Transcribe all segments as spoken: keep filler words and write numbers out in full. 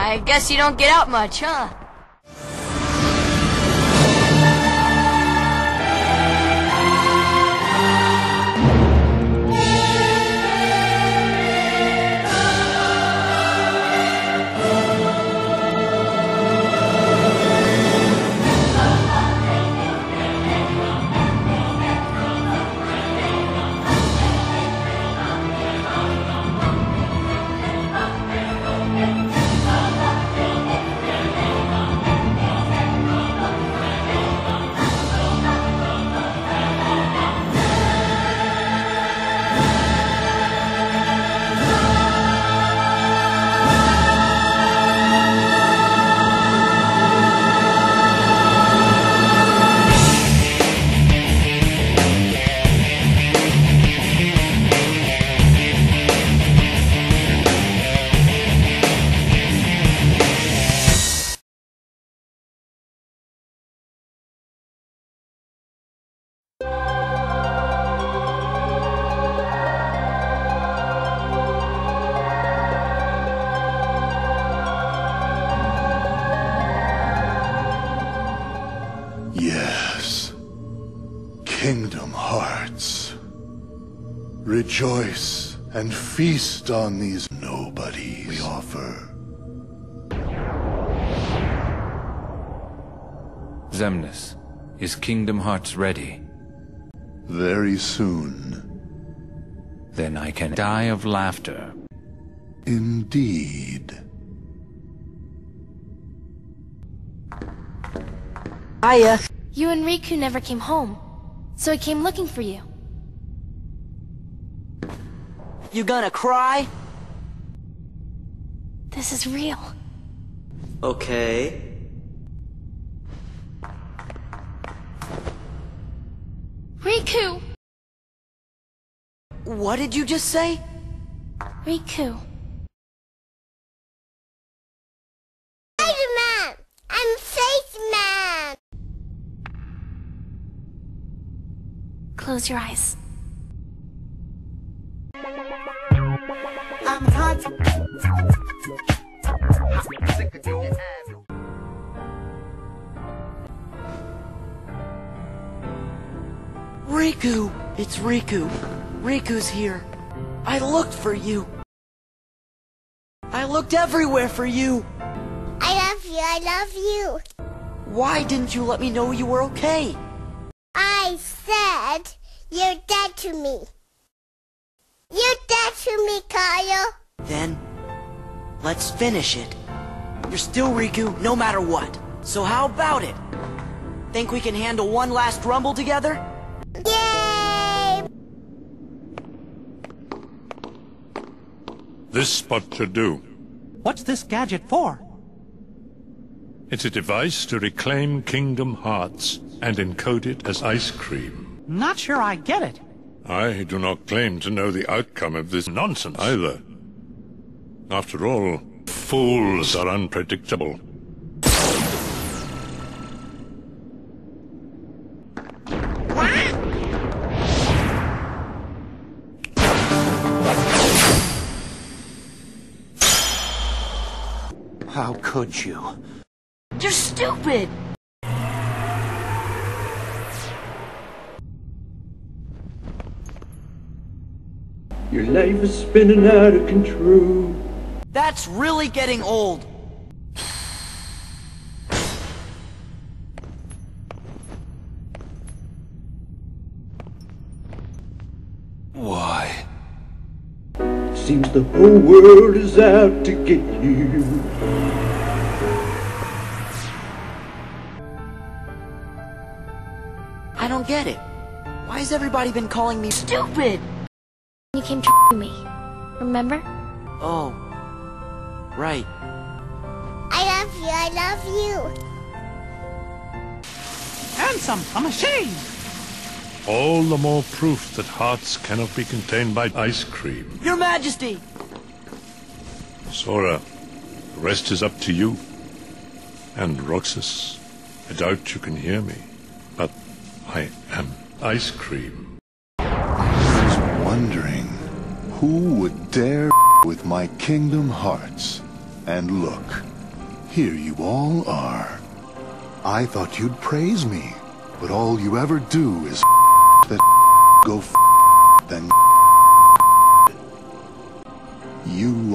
I guess you don't get out much, huh? Yes. Kingdom Hearts. Rejoice and feast on these Nobuddies we offer. Xemnas, is Kingdom Hearts ready? Very soon. Then I can die of laughter. Indeed. Hiya. You and Riku never came home, so I came looking for you. You gonna cry? This is real. Okay. Riku! What did you just say? Riku. Spider-Man! I'm Face-Man! Close your eyes. I'm hot. Riku! It's Riku. Riku's here. I looked for you. I looked everywhere for you. I love you, I love you. Why didn't you let me know you were okay? I said you're dead to me. You're dead to me, Kyle. Then, let's finish it. You're still Riku, no matter what. So how about it? Think we can handle one last rumble together? Yay! This spot should do. What's this gadget for? It's a device to reclaim Kingdom Hearts and encode it as ice cream. Not sure I get it. I do not claim to know the outcome of this nonsense either. After all, fools are unpredictable. How could you? You're stupid! Your life is spinning out of control. That's really getting old. Why? Seems the whole world is out to get you. I don't get it. Why has everybody been calling me stupid? You came to me, remember? Oh, right. I love you, I love you. Ansem, a machine! All the more proof that hearts cannot be contained by ice cream. Your Majesty! Sora, the rest is up to you. And Roxas, I doubt you can hear me, but I am ice cream. I was wondering who would dare with my Kingdom Hearts. And look, Here you all are. I thought you'd praise me, but all you ever do is that go then you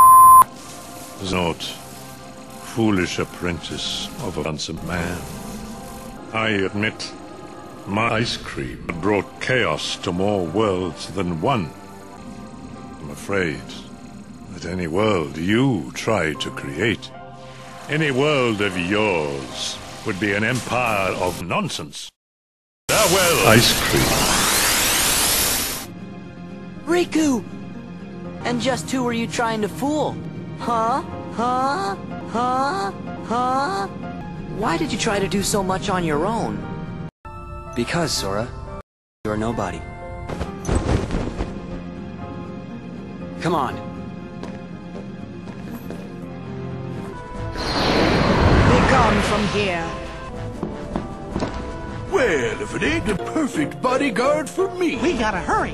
Not foolish apprentice of a handsome man. I admit, my ice cream brought chaos to more worlds than one. I'm afraid that any world you try to create, any world of yours, would be an empire of nonsense. Farewell, ice cream. Riku! And just who were you trying to fool? Huh? Huh? Huh? Huh? Why did you try to do so much on your own? Because, Sora, you're nobody. Come on. Begone from here. Well, if it ain't the perfect bodyguard for me. We gotta hurry.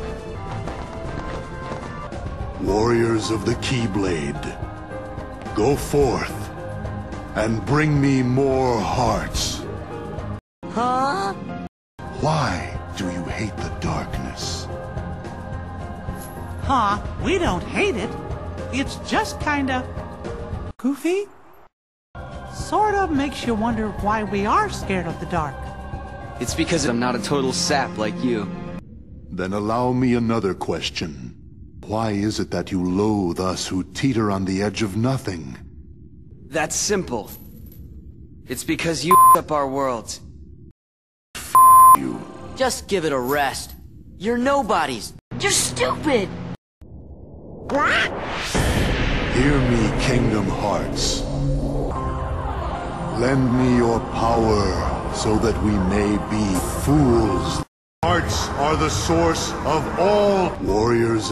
Warriors of the Keyblade, go forth and bring me more hearts. Huh? Why do you hate the darkness? Huh? We don't hate it. It's just kinda goofy. Sorta makes you wonder why we are scared of the dark. It's because I'm not a total sap like you. Then allow me another question. Why is it that you loathe us who teeter on the edge of nothing? That's simple. It's because you up our worlds. You. Just give it a rest. You're nobodies. You're stupid! Hear me, Kingdom Hearts. Lend me your power so that we may be fools. Hearts are the source of all warriors.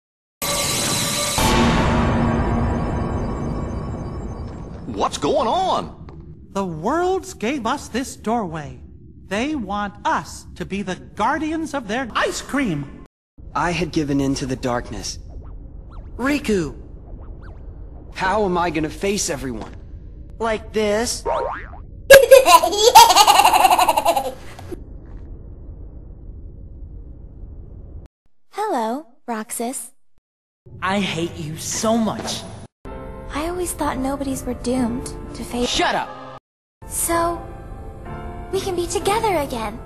What's going on? The worlds gave us this doorway. They want us to be the guardians of their ice cream. I had given in to the darkness. Riku! How am I gonna face everyone? Like this? Hello, Roxas. I hate you so much. I always thought nobodies were doomed to face— Shut up! So, we can be together again.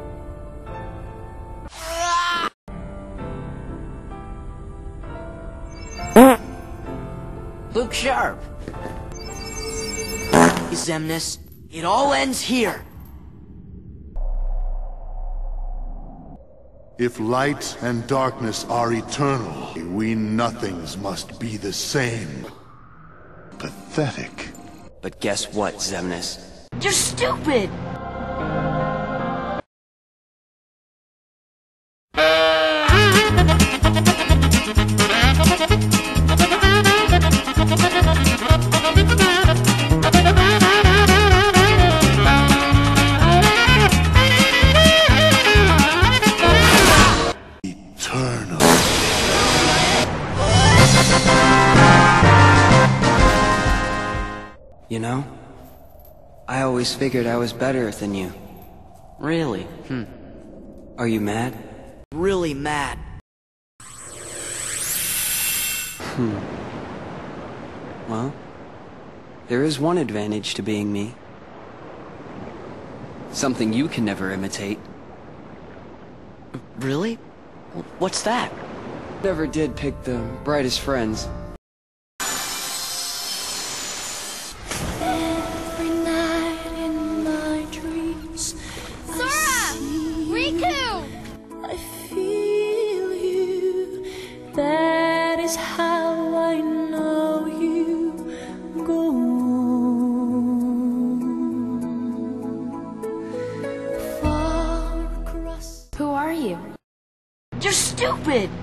Look sharp. Zemnis, it all ends here. If light and darkness are eternal, we nothings must be the same. Pathetic. But guess what, Zemnis? You're stupid! Eternal. You know, I always figured I was better than you. Really? Hmm. Are you mad? Really mad. Hmm. Well, there is one advantage to being me. Something you can never imitate. Really? What's that? Never did pick the brightest friends. Every night in my dreams, Sora! Riku! I feel you. That is how I know you go on. Far across. Who are you? You're stupid!